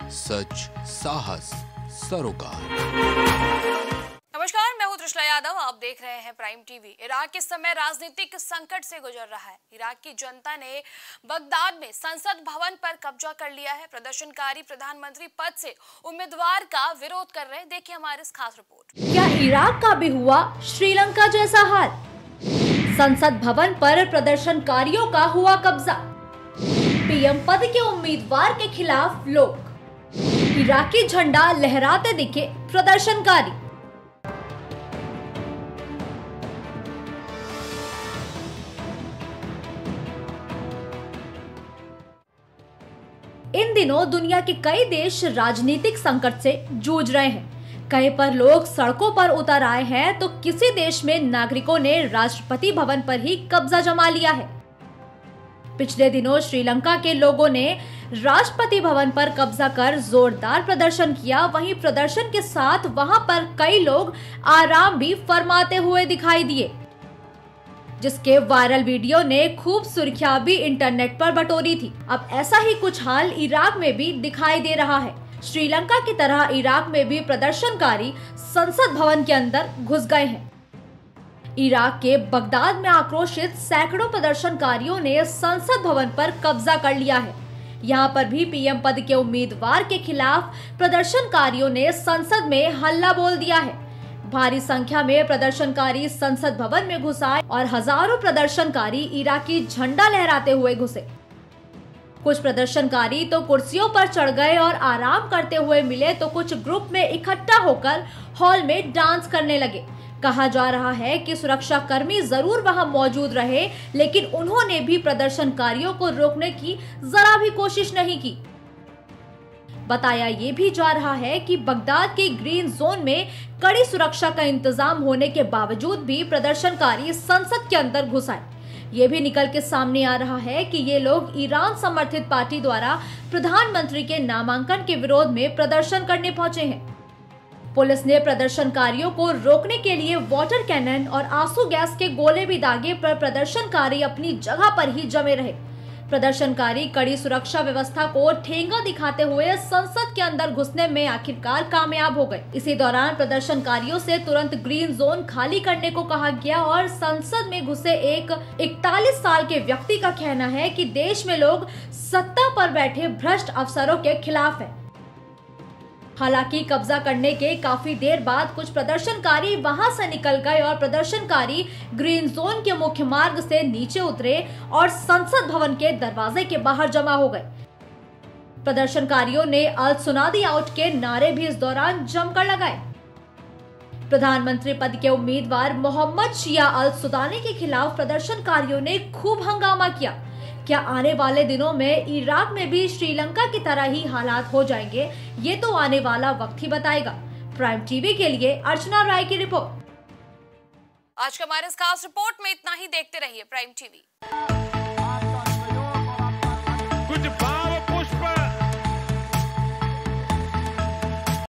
सच, साहस, सरोकार। नमस्कार, मैं हूं तृष्णा यादव। आप देख रहे हैं प्राइम टीवी। इराक इस समय राजनीतिक संकट से गुजर रहा है। इराक की जनता ने बगदाद में संसद भवन पर कब्जा कर लिया है। प्रदर्शनकारी प्रधानमंत्री पद से उम्मीदवार का विरोध कर रहे हैं। देखिए हमारी इस खास रिपोर्ट। क्या इराक का भी हुआ श्रीलंका जैसा हाल? संसद भवन पर प्रदर्शनकारियों का हुआ कब्जा। पीएम पद के उम्मीदवार के खिलाफ लोग, इराकी झंडा लहराते दिखे प्रदर्शनकारी। इन दिनों दुनिया के कई देश राजनीतिक संकट से जूझ रहे हैं। कहीं पर लोग सड़कों पर उतर आए हैं तो किसी देश में नागरिकों ने राष्ट्रपति भवन पर ही कब्जा जमा लिया है। पिछले दिनों श्रीलंका के लोगों ने राष्ट्रपति भवन पर कब्जा कर जोरदार प्रदर्शन किया। वहीं प्रदर्शन के साथ वहां पर कई लोग आराम भी फरमाते हुए दिखाई दिए, जिसके वायरल वीडियो ने खूब सुर्खियां भी इंटरनेट पर बटोरी थी। अब ऐसा ही कुछ हाल इराक में भी दिखाई दे रहा है। श्रीलंका की तरह इराक में भी प्रदर्शनकारी संसद भवन के अंदर घुस गए हैं। इराक के बगदाद में आक्रोशित सैकड़ों प्रदर्शनकारियों ने संसद भवन पर कब्जा कर लिया है। यहाँ पर भी पीएम पद के उम्मीदवार के खिलाफ प्रदर्शनकारियों ने संसद में हल्ला बोल दिया है। भारी संख्या में प्रदर्शनकारी संसद भवन में घुस आए और हजारों प्रदर्शनकारी इराकी झंडा लहराते हुए घुसे। कुछ प्रदर्शनकारी तो कुर्सियों पर चढ़ गए और आराम करते हुए मिले, तो कुछ ग्रुप में इकट्ठा होकर हॉल में डांस करने लगे। कहा जा रहा है कि सुरक्षा कर्मी जरूर वहां मौजूद रहे, लेकिन उन्होंने भी प्रदर्शनकारियों को रोकने की जरा भी कोशिश नहीं की। बताया ये भी जा रहा है कि बगदाद के ग्रीन जोन में कड़ी सुरक्षा का इंतजाम होने के बावजूद भी प्रदर्शनकारी संसद के अंदर घुस आए। ये भी निकल के सामने आ रहा है कि ये लोग ईरान समर्थित पार्टी द्वारा प्रधानमंत्री के नामांकन के विरोध में प्रदर्शन करने पहुंचे हैं। पुलिस ने प्रदर्शनकारियों को रोकने के लिए वाटर कैनन और आंसू गैस के गोले भी दागे, पर प्रदर्शनकारी अपनी जगह पर ही जमे रहे। प्रदर्शनकारी कड़ी सुरक्षा व्यवस्था को ठेंगा दिखाते हुए संसद के अंदर घुसने में आखिरकार कामयाब हो गए। इसी दौरान प्रदर्शनकारियों से तुरंत ग्रीन जोन खाली करने को कहा गया और संसद में घुसे एक 41 साल के व्यक्ति का कहना है कि देश में लोग सत्ता पर बैठे भ्रष्ट अफसरों के खिलाफ है। हालांकि कब्जा करने के काफी देर बाद कुछ प्रदर्शनकारी वहां से निकल गए और प्रदर्शनकारी ग्रीन जोन के मुख्य मार्ग से नीचे उतरे और संसद भवन के दरवाजे के बाहर जमा हो गए। प्रदर्शनकारियों ने अल सुनादी आउट के नारे भी इस दौरान जमकर लगाए। प्रधानमंत्री पद के उम्मीदवार मोहम्मद शिया अल सुदानी के खिलाफ प्रदर्शनकारियों ने खूब हंगामा किया। क्या आने वाले दिनों में इराक में भी श्रीलंका की तरह ही हालात हो जाएंगे? ये तो आने वाला वक्त ही बताएगा। प्राइम टीवी के लिए अर्चना राय की रिपोर्ट। आज का हमारे इस खास रिपोर्ट में इतना ही। देखते रहिए प्राइम टीवी।